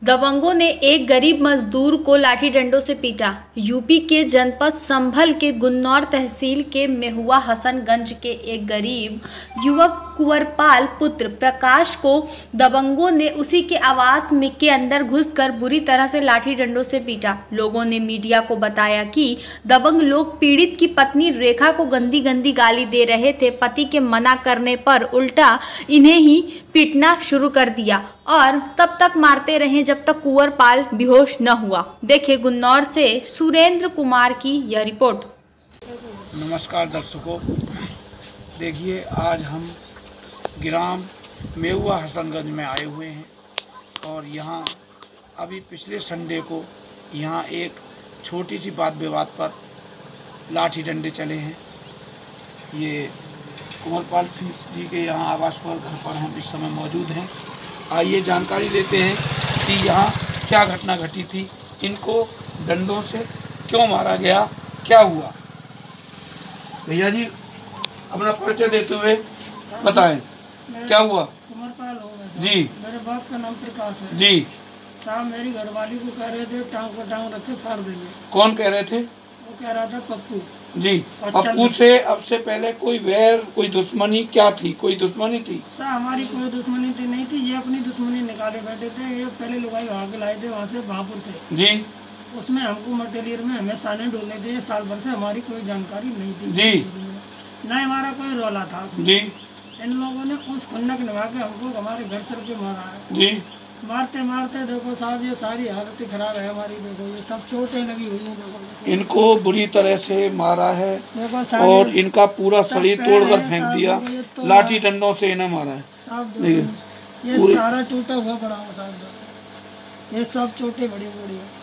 दबंगों ने एक गरीब मजदूर को लाठी डंडों से पीटा। यूपी के जनपद संभल के गुन्नौर तहसील के मेहुआ हसनगंज के एक गरीब युवक कुंवरपाल पुत्र प्रकाश को दबंगों ने उसी के आवास में के अंदर घुसकर बुरी तरह से लाठी डंडों से पीटा। लोगों ने मीडिया को बताया कि दबंग लोग पीड़ित की पत्नी रेखा को गंदी गंदी गाली दे रहे थे। पति के मना करने पर उल्टा इन्हें ही पीटना शुरू कर दिया और तब तक मारते रहे जब तक कुंवरपाल बेहोश न हुआ। देखिए गुन्नौर से सुरेंद्र कुमार की यह रिपोर्ट। नमस्कार दर्शकों, देखिए आज हम ग्राम मेहुआ हसनगंज में आए हुए हैं और यहाँ अभी पिछले संडे को यहाँ एक छोटी सी बात विवाद पर लाठी डंडे चले हैं। ये कुंवरपाल सिंह जी के यहाँ आवास पर घर पर हम इस समय मौजूद हैं। आइए जानकारी लेते हैं कि यहाँ क्या घटना घटी थी, इनको डंडों से क्यों मारा गया, क्या हुआ। भैया जी अपना परिचय देते हुए बताएं क्या हुआ। कुंवरपाल जी, मेरे बाप का नाम प्रकाश है जी। साहब मेरी घरवाली को कह रहे थे टांग पर टांग रख के फाड़ देंगे। कौन कह रहे थे? वो कह रहा था पप्पू जी। पप्पू से अब से पहले कोई वैर, कोई दुश्मनी क्या थी? कोई दुश्मनी थी? सर हमारी कोई दुश्मनी थी नहीं थी, ये अपनी दुश्मनी निकाले बैठे थे। ये पहले लुगाई वहाँ के लाए थे वहाँ से भापुर से जी। उसमें हमको मटेरियल में हमें साले डोलने थे। साल भर से हमारी कोई जानकारी नहीं थी जी, न हमारा कोई रोला था जी। इन लोगों ने उस खुन्नक निभा के हमको हमारे घर चल के मारा है जी। मारते मारते देखो साहब ये सारी हालत खराब है हमारी। देखो ये सब चोटें लगी हुई हैं। देखो इनको बुरी तरह से मारा है देखो और इनका पूरा शरीर तोड़कर फेंक दिया। लाठी डंडों से इन्हें मारा है। साहब ये सारा टूटा हुआ पड़ा हुआ साहब, ये सब चोटें बड़ी बड़ी है।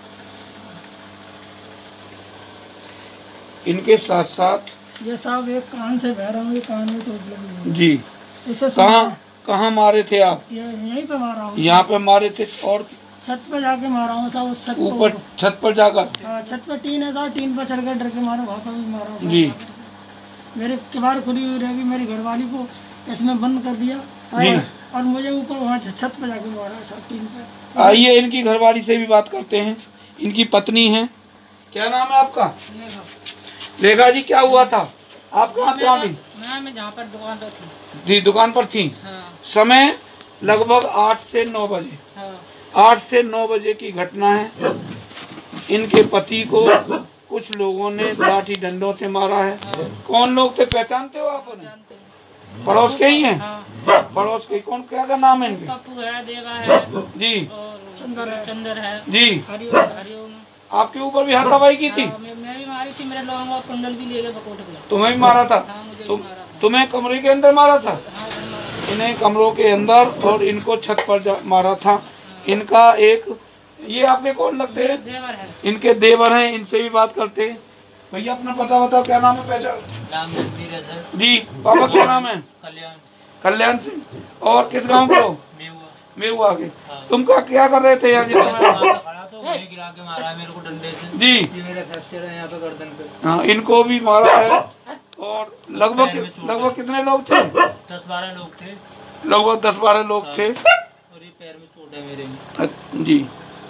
इनके साथ साथ ये साहब एक कान से बह रहा हूँ, ये कान में चोट लगी हुई है। जी। इसे कहाँ मारे थे आप? यहीं पे मारा हूँ। यहाँ पे मारे थे और छत पे जाके मारा हूँ साहब। उस छत ऊपर छत पर जाकर? हाँ छत पे टीन है साहब, टीन पर चढ़ कर डर के मारा, वहाँ पर भी मारा हूँ जी। मेरे किवाड़ खुली हुई रहेगी, मेरी घरवाली को इसमें बंद कर दिया और मुझे ऊपर वहाँ छत पे जाके मारा साहब, टीन पे। आइए इनकी घरवाली से भी बात करते हैं। इनकी पत्नी है, क्या नाम है आपका? रेखा जी, क्या हुआ था? आप कहाँ पे आ गई? मैं जहाँ पर दुकान पर थी। जी, दुकान पर थी। हाँ। समय लगभग 8 से 9 बजे। हाँ। 8 से 9 बजे की घटना है। इनके पति को कुछ लोगों ने लाठी डंडों से मारा है। हाँ। कौन लोग थे, पहचानते हो आप उन्हें? पड़ोस के ही हैं? हाँ। पड़ोस के। कौन, क्या नाम है इनके? पप्पू है, देवा है जी, और चंदर है जी। हरिओम। आपके ऊपर भी हाथापाई की थी? मैं भी मारी थी, मेरे लोगों और कुंडल भी ले गए बकोट के। तुम्हें भी मारा था? हाँ, मुझे भी मारा था। तुम्हें कमरे के अंदर मारा था? हाँ, इन्हें कमरों के अंदर और इनको छत पर मारा था। इनका एक, ये आपके कौन लगते हैं? देवर है। इनके देवर हैं, इनसे भी बात करते हैं। भैया अपना पता बताओ, क्या नाम है? पहचान जी। पापा क्या नाम है? कल्याण सिंह। और किस गांव के हो? मेहुआ के। तुम क्या कर रहे थे यहाँ जी? गिरा के मारा है मेरे को डंडे से जी। ये मेरा फ्रैक्चर है यहाँ पे गर्दन पे। हाँ, इनको भी मारा है। और लगभग कितने लोग थे? 10-12 लोग थे। लगभग 10-12 लोग थे। और ये पैर में चोट है मेरे में। जी।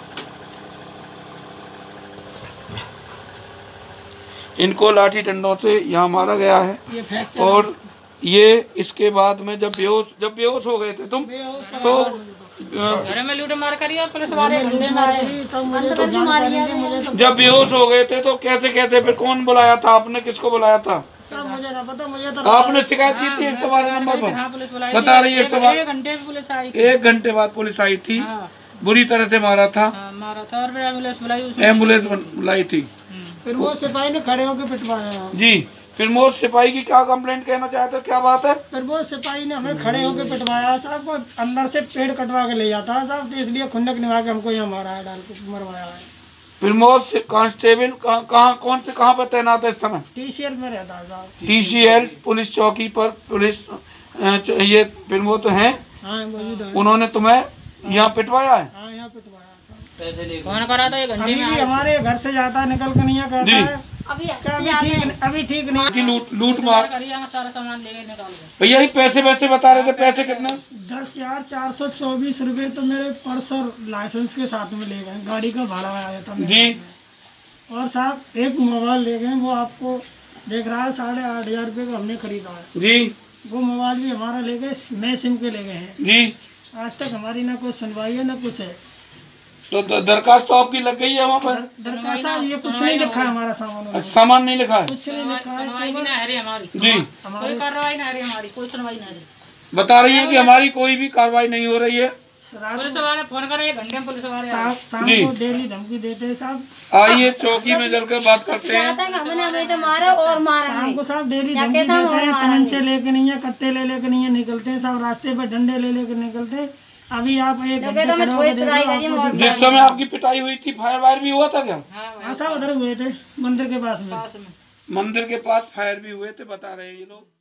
इनको लाठी डंडों से यहाँ मारा गया है। और ये इसके बाद में जब बेहोश हो गए थे तुम, तो घर में लूट मार करिए, पुलिस वाले डंडे मारे। जब बेहोश हो गए थे तो कैसे फिर कौन बुलाया था आपने? किसको बुलाया था? मुझे ना पता, मुझे तो आपने शिकायत की थी 112 नंबर पर? बता रही है 1 घंटे पुलिस आई। 1 घंटे बाद पुलिस आई थी। बुरी तरह से मारा था। और फिर एम्बुलेंस बुलाई थी। फिर वो सिपाही ने खड़े होकर पिटवाया। जी। फिर मोर सिपाही की क्या कंप्लेंट कहना चाहते हो, क्या बात है? फिर वो सिपाही ने हमें खड़े होकर पिटवाया साहब, को अंदर से पेड़ कटवा के ले जाता है साहब, तो इसलिए खुन्नक निभा के हमको यहाँ मारा है, डाल के मरवाया है। फिर मोर कांस्टेबल कहाँ पर तैनात है इस समय? TCL में रहता है साहब। TCL पुलिस चौकी पर पुलिस ये फिर वो तो है। हाँ, उन्होंने तुम्हें यहाँ पिटवाया है? हाँ, यहाँ पिटवाया। कौन करा था? 1 घंटे में हमारे घर से जाता है, निकल कर नहीं कहता है अभी ठीक नहीं। कि लूट मार सारा सामान ले गए निकाल के। भैया ये पैसे वैसे बता रहे थे, पैसे कितने? 10,424 रुपये तो मेरे पर्स और लाइसेंस के साथ में ले गए, गाड़ी का भाड़ा आया था जी। और साहब एक मोबाइल ले गए, वो आपको देख रहा है 8,500 रुपये का हमने खरीदा है जी। वो मोबाइल भी हमारा ले गए, नए सिम के ले गए हैं जी। आज तक हमारी ना कोई सुनवाई है ना कुछ है। तो दरखास्त तो आपकी लग गई है वहाँ पर? दरखास्त साहब ये कुछ नहीं लिखा है हमारा सामान, सामान नहीं लिखा है, कुछ नहीं लिखा है जी। कोई कार्रवाई ना हमारी, कोई सुनवाई ना। बता रही है कि हमारी कोई भी कार्रवाई नहीं हो रही है। पुलिस वाले फोन कर रहे हैं, घंटे में पुलिस वाले शाम जी। को डेली धमकी देते हैं साहब। आइए चौकी में चल कर बात करते हैं। हमें तो मारा और मारा शाम को साहब डेली धमकी देते हैं, तमंचे लेके नहीं है, कट्टे ले लेके नहीं है, निकलते हैं साहब रास्ते पे, डंडे ले लेके निकलते हैं। अभी आप एक घंटे खड़े होके देखो, आपको जिस समय आपकी पिटाई हुई थी फायर वायर भी हुआ था क्या? हाँ साहब उधर हुए थे मंदिर के पास में, मंदिर के पास फायर भी हुए थे बता रहे हैं ये लोग।